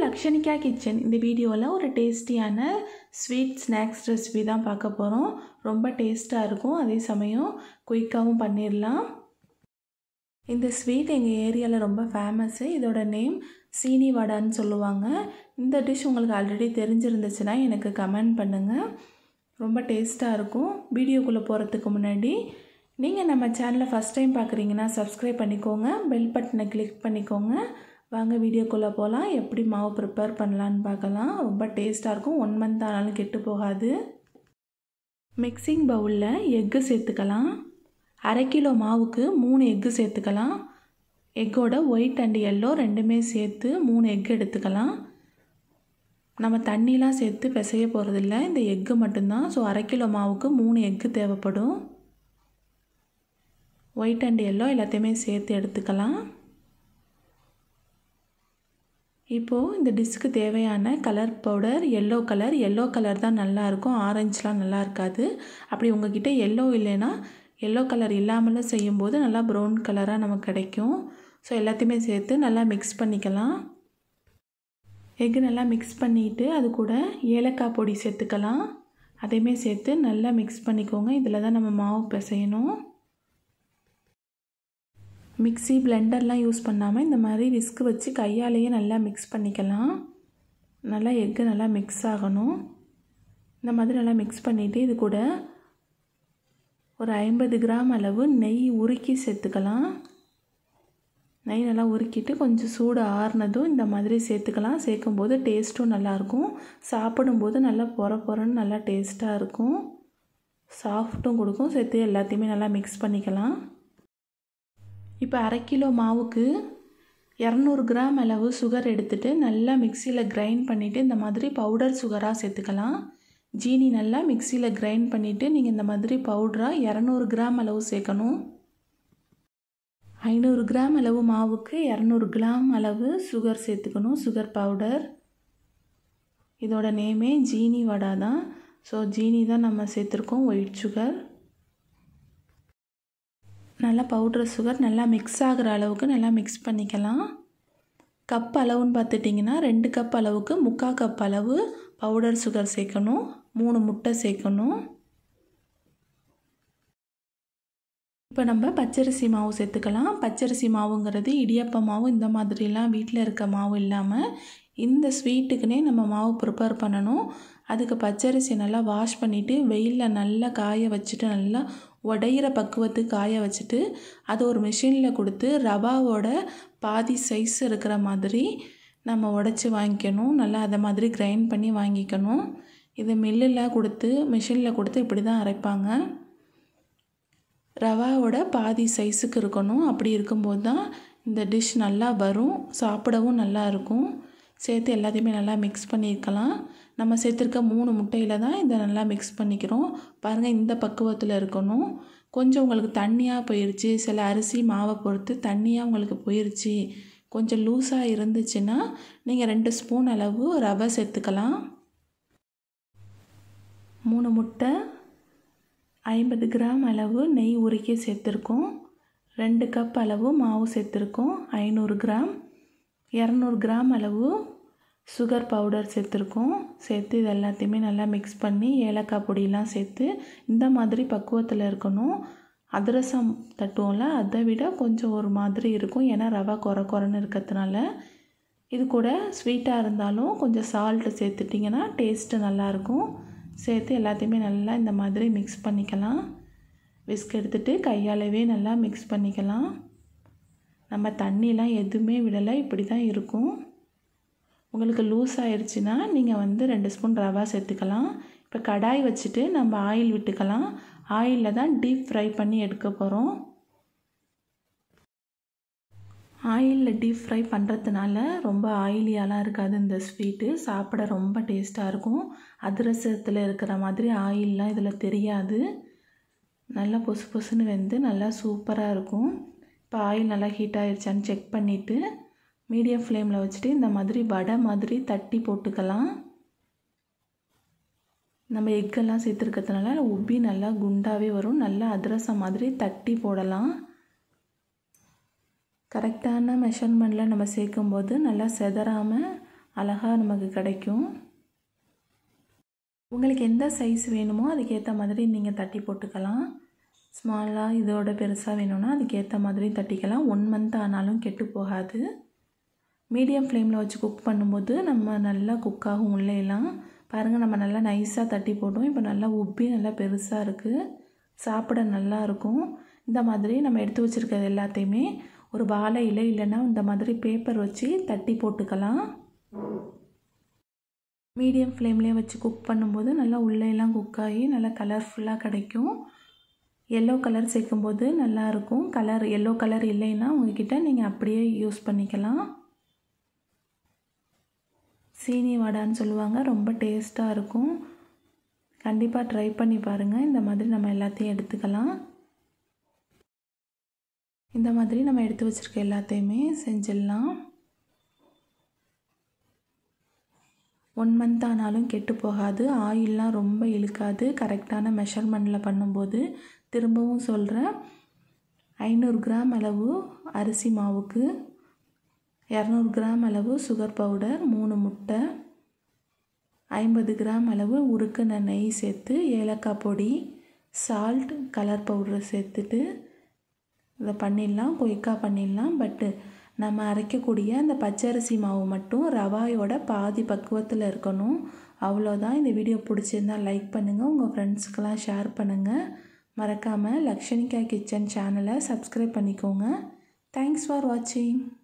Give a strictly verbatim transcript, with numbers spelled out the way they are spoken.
Lakshanika Kitchen. இந்த வீடியோல ஒரு டேஸ்டியான ஸ்வீட் ஸ்நாக்ஸ் ரெசிபி தான் பார்க்க போறோம். ரொம்ப டேஸ்டா இருக்கும். அதே சமயம் குயிக்காவும் பண்ணிரலாம். இந்த ஸ்வீட் எங்க ஏரியால ரொம்ப ஃபேமஸ். இதோட நேம் சீனி வாடான்னு சொல்லுவாங்க. இந்த டிஷ் உங்களுக்கு ஆல்ரெடி தெரிஞ்சிருந்துச்சுனா எனக்கு கமெண்ட் பண்ணுங்க. ரொம்ப டேஸ்டா இருக்கும். வீடியோக்குள்ள போறதுக்கு முன்னாடி நீங்க நம்ம சேனலை ஃபர்ஸ்ட் டைம் பார்க்குறீங்கன்னா சப்ஸ்கிரைப் பண்ணிக்கோங்க. பெல் பட்டனை கிளிக் பண்ணிக்கோங்க. வாங்க வீடியோக்குள்ளே போகலாம். எப்படி மாவு ப்ரிப்பேர் பண்ணலான்னு பார்க்கலாம். ரொம்ப டேஸ்ட்டாக இருக்கும். ஒன் மந்த் ஆனாலும் கெட்டு போகாது. மிக்சிங் பவுலில் எக்கு சேர்த்துக்கலாம். அரை கிலோ மாவுக்கு மூணு எக்கு சேர்த்துக்கலாம். எக்கோட ஒயிட் அண்ட் எல்லோ ரெண்டுமே சேர்த்து மூணு எக்கு எடுத்துக்கலாம். நம்ம தண்ணிலாம் சேர்த்து பிசைய போகிறதில்ல, இந்த எக்கு மட்டும்தான். ஸோ அரை கிலோ மாவுக்கு மூணு எக்கு தேவைப்படும். ஒயிட் அண்ட் எல்லோ எல்லாத்தையுமே சேர்த்து எடுத்துக்கலாம். இப்போது இந்த டிஷ்க்கு தேவையான colour powder yellow colour yellow colour தான் நல்லாயிருக்கும். ஆரஞ்சுலாம் நல்லா இருக்காது. அப்படி உங்ககிட்ட எல்லோ இல்லைன்னா எல்லோ கலர் இல்லாமலும் செய்யும்போது நல்லா ப்ரௌன் கலராக நமக்கு கிடைக்கும். ஸோ எல்லாத்தையுமே சேர்த்து நல்லா மிக்ஸ் பண்ணிக்கலாம். எக்கு நல்லா மிக்ஸ் பண்ணிவிட்டு அது கூட ஏலக்காய் பொடி சேர்த்துக்கலாம். அதையுமே சேர்த்து நல்லா மிக்ஸ் பண்ணிக்கோங்க. இதில் தான் நம்ம மாவு பிசையணும். மிக்ஸி பிளெண்டர்லாம் யூஸ் பண்ணாமல் இந்த மாதிரி விஸ்க் வச்சு கையாலேயே நல்லா மிக்ஸ் பண்ணிக்கலாம். நல்லா எக்கு நல்லா மிக்ஸ் ஆகணும். இந்த மாதிரி நல்லா மிக்ஸ் பண்ணிவிட்டு இது கூட ஒரு ஐம்பது கிராம் அளவு நெய் உருக்கி சேர்த்துக்கலாம். நெய் நல்லா உருக்கிட்டு கொஞ்சம் சூடு ஆறுனதும் இந்த மாதிரி சேர்த்துக்கலாம். சேர்க்கும்போது டேஸ்ட்டும் நல்லாயிருக்கும். சாப்பிடும்போது நல்லா பொற பொறன்னு நல்லா டேஸ்ட்டாக இருக்கும். சாஃப்ட்டும் கொடுக்கும். சேர்த்து எல்லாத்தையுமே நல்லா மிக்ஸ் பண்ணிக்கலாம். இப்போ அரை கிலோ மாவுக்கு இரநூறு கிராம் அளவு சுகர் எடுத்துகிட்டு நல்லா மிக்சியில் கிரைண்ட் பண்ணிவிட்டு இந்த மாதிரி பவுடர் சுகராக சேர்த்துக்கலாம். ஜீனி நல்லா மிக்சியில் கிரைண்ட் பண்ணிவிட்டு நீங்கள் இந்த மாதிரி பவுடராக இரநூறு கிராம் அளவு சேர்க்கணும். ஐநூறு கிராம் அளவு மாவுக்கு இரநூறு கிராம் அளவு சுகர் சேர்த்துக்கணும். Sugar powder. இதோட நேமே ஜீனி வடா தான். ஸோ ஜீனி தான் நம்ம சேர்த்துருக்கோம், ஒயிட் சுகர். நல்லா பவுடர் சுகர் நல்லா மிக்ஸ் ஆகிற அளவுக்கு நல்லா மிக்ஸ் பண்ணிக்கலாம். கப் அளவுன்னு பார்த்துட்டிங்கன்னா ரெண்டு கப் அளவுக்கு முக்கால் கப் அளவு பவுடர் சுகர் சேர்க்கணும். மூணு முட்டை சேர்க்கணும். இப்போ நம்ம பச்சரிசி மாவு சேர்த்துக்கலாம். பச்சரிசி மாவுங்கிறது இடியப்ப மாவு இந்த மாதிரிலாம் வீட்டில் இருக்க மாவு இல்லாமல் இந்த ஸ்வீட்டுக்குன்னே நம்ம மாவு ப்ரிப்பேர் பண்ணணும். அதுக்கு பச்சரிசி நல்லா வாஷ் பண்ணிவிட்டு வெயிலில் நல்லா காய வச்சுட்டு நல்லா உடையிற பக்குவத்துக்கு காய வச்சுட்டு அது ஒரு மிஷினில் கொடுத்து ரவாவோட பாதி சைஸ் இருக்கிற மாதிரி நம்ம உடச்சி வாங்கிக்கணும். நல்லா அதை மாதிரி கிரைண்ட் பண்ணி வாங்கிக்கணும். இது மில்லில் கொடுத்து மிஷினில் கொடுத்து இப்படி தான் அரைப்பாங்க. ரவாவோட பாதி சைஸுக்கு இருக்கணும். அப்படி இருக்கும்போது தான் இந்த டிஷ் நல்லா வரும், சாப்பிடவும் நல்லா இருக்கும். சேர்த்து எல்லாத்தையுமே நல்லா மிக்ஸ் பண்ணியிருக்கலாம். நம்ம சேர்த்துருக்க மூணு முட்டையில் தான் இதை நல்லா மிக்ஸ் பண்ணிக்கிறோம். பாருங்கள், இந்த பக்குவத்தில் இருக்கணும். கொஞ்சம் உங்களுக்கு தண்ணியாக போயிடுச்சு, சில அரிசி மாவை பொறுத்து தண்ணியாக உங்களுக்கு போயிடுச்சு, கொஞ்சம் லூஸாக இருந்துச்சுன்னா நீங்கள் ரெண்டு ஸ்பூன் அளவு ரவை சேர்த்துக்கலாம். மூணு முட்டை, ஐம்பது கிராம் அளவு நெய் உருக்கி சேர்த்துருக்கோம். ரெண்டு கப் அளவு மாவு சேர்த்துருக்கோம். ஐநூறு கிராம் இரநூறு கிராம் அளவு சுகர் பவுடர் சேர்த்துருக்கோம். சேர்த்து இது எல்லாத்தையுமே நல்லா மிக்ஸ் பண்ணி ஏலக்காய் பொடியெலாம் சேர்த்து இந்த மாதிரி பக்குவத்தில் இருக்கணும். அதிரசம் தட்டுவோம்ல, அதை விட கொஞ்சம் ஒரு மாதிரி இருக்கும். ஏன்னா ரவை குறை குறைன்னு இருக்கிறதுனால. இது கூட ஸ்வீட்டாக இருந்தாலும் கொஞ்சம் சால்ட்டு சேர்த்துட்டிங்கன்னா டேஸ்ட்டு நல்லாயிருக்கும். சேர்த்து எல்லாத்தையுமே நல்லா இந்த மாதிரி மிக்ஸ் பண்ணிக்கலாம். விஸ்க் எடுத்துகிட்டு கையாலவே நல்லா மிக்ஸ் பண்ணிக்கலாம். நம்ம தண்ணிலாம் எதுவுமே விடலை, இப்படி தான் இருக்கும். உங்களுக்கு லூஸ் ஆயிடுச்சுன்னா நீங்கள் வந்து ரெண்டு ஸ்பூன் ரவா சேர்த்துக்கலாம். இப்போ கடாய் வச்சுட்டு நம்ம ஆயில் விட்டுக்கலாம். ஆயிலில் தான் டீப் ஃப்ரை பண்ணி எடுக்க போகிறோம். ஆயிலில் டீப் ஃப்ரை பண்ணுறதுனால ரொம்ப ஆயிலியாலாம் இருக்காது. இந்த ஸ்வீட்டு சாப்பிட ரொம்ப டேஸ்ட்டாக இருக்கும். அதிரசத்தில் இருக்கிற மாதிரி ஆயிலெலாம் இதில் தெரியாது. நல்லா பொசு பொசுன்னு வெந்து நல்லா சூப்பராக இருக்கும். இப்போ ஆயில் நல்லா ஹீட் ஆகிடுச்சான்னு செக் பண்ணிவிட்டு மீடியம் ஃப்ளேமில் வச்சுட்டு இந்த மாதிரி வடை மாதிரி தட்டி போட்டுக்கலாம். நம்ம எக்கெல்லாம் சேர்த்துருக்கிறதுனால உப்பி நல்லா குண்டாகவே வரும். நல்லா அதிரசம் மாதிரி தட்டி போடலாம். கரெக்டான மெஷர்மெண்ட்டில் நம்ம சேர்க்கும்போது நல்லா செதறாமல் அழகாக நமக்கு கிடைக்கும். உங்களுக்கு எந்த சைஸ் வேணுமோ அதுக்கேற்ற மாதிரி நீங்கள் தட்டி போட்டுக்கலாம். ஸ்மாலாக இதோட பெருசாக வேணும்னா அதுக்கேற்ற மாதிரி தட்டிக்கலாம். ஒன் மந்த் ஆனாலும் கெட்டு போகாது. மீடியம் ஃப்ளேமில் வச்சு குக் பண்ணும்போது நம்ம நல்லா குக் ஆகும். உள்ளேலாம் பாருங்கள், நம்ம நல்லா நைஸாக தட்டி போட்டோம். இப்போ நல்லா உப்பி நல்லா பெருசாக இருக்குது, சாப்பிட நல்லா இருக்கும். இந்த மாதிரி நம்ம எடுத்து வச்சுருக்கிறது எல்லாத்தையுமே ஒரு வாழை இலை இல்லைன்னா இந்த மாதிரி பேப்பர் வச்சு தட்டி போட்டுக்கலாம். மீடியம் ஃப்ளேம்லேயே வச்சு குக் பண்ணும்போது நல்லா உள்ளேலாம் குக் ஆகி நல்லா கலர்ஃபுல்லாக கிடைக்கும். எல்லோ கலர் சேர்க்கும்போது நல்லாயிருக்கும். கலர் எல்லோ கலர் இல்லைன்னா உங்கள்கிட்ட நீங்கள் அப்படியே யூஸ் பண்ணிக்கலாம். சீனி வடான்னு சொல்லுவாங்க, ரொம்ப டேஸ்ட்டாக இருக்கும். கண்டிப்பாக ட்ரை பண்ணி பாருங்கள். இந்த மாதிரி நம்ம எல்லாத்தையும் எடுத்துக்கலாம். இந்த மாதிரி நம்ம எடுத்து வச்சுருக்க எல்லாத்தையுமே செஞ்சிடலாம். ஒன் மந்த் ஆனாலும் கெட்டு போகாது. ஆயிலெலாம் ரொம்ப இழுக்காது. கரெக்டான மெஷர்மெண்ட்டில் பண்ணும்போது திரும்பவும் சொல்கிறேன், ஐநூறு கிராம் அளவு அரிசி மாவுக்கு இரநூறு கிராம் அளவு சுகர் பவுடர், மூணு முட்டை, ஐம்பது கிராம் அளவு உருக்கின நெய் சேர்த்து ஏலக்காய் பொடி, சால்ட், கலர் பவுடர் சேர்த்துட்டு இதை பண்ணிடலாம். குயிக்காக பண்ணிடலாம். பட்டு நம்ம அரைக்கக்கூடிய அந்த பச்சரிசி மாவு மட்டும் ரவாயோட பாதி பக்குவத்தில் இருக்கணும். அவ்வளோதான். இந்த வீடியோ பிடிச்சிருந்தால் லைக் பண்ணுங்கள், உங்கள் ஃப்ரெண்ட்ஸுக்கெல்லாம் ஷேர் பண்ணுங்கள். மறக்காமல் லக்ஷனிகா கிச்சன் சேனலை சப்ஸ்கிரைப் பண்ணிக்கோங்க. தேங்க்ஸ் ஃபார் வாட்சிங்.